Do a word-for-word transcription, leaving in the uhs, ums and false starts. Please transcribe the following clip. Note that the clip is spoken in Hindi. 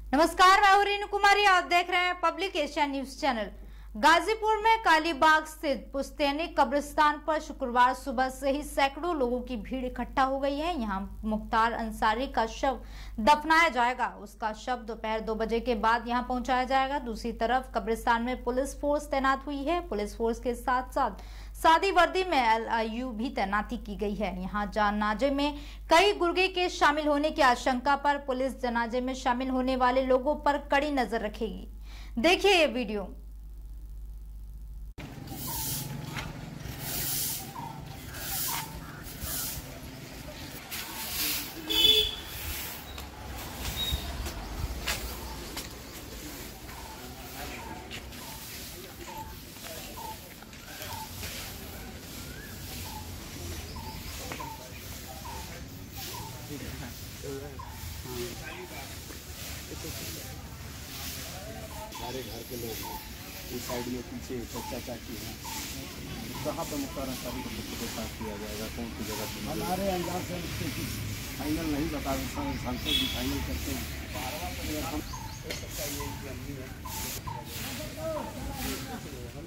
नमस्कार, मैं हूं रीनू कुमारी। आप देख रहे हैं public Asia news channel. Ghazipur में कालीबाग स्थित पुश्तैनी कब्रिस्तान पर शुक्रवार सुबह से ही सैकड़ों लोगों की भीड़ इकट्ठा हो गई है। यहां मुख्तार अंसारी का शव दफनाया जाएगा। उसका शव दोपहर दो बजे के बाद यहां पहुंचाया जाएगा। दूसरी तरफ कब्रिस्तान में पुलिस फोर्स तैनात हुई है। पुलिस फोर्स के साथ साथ सादी वर्दी में एल आई यू भी तैनाती की गई है। यहाँ जनाजे में कई गुर्गे के शामिल होने की आशंका पर पुलिस जनाजे में शामिल होने वाले लोगों पर कड़ी नजर रखेगी। देखिए ये वीडियो। सारे घर के लोग हैं। इस साइड में पीछे चाचा चाची हैं। कहाँ पर मुख्तार अंसारी को बच्चों के साथ किया जाएगा, कौन सी जगह पर? हमारे अंदाज से उसके कुछ फाइनल नहीं बता सकते, सांसद भी फाइनल करते हैं।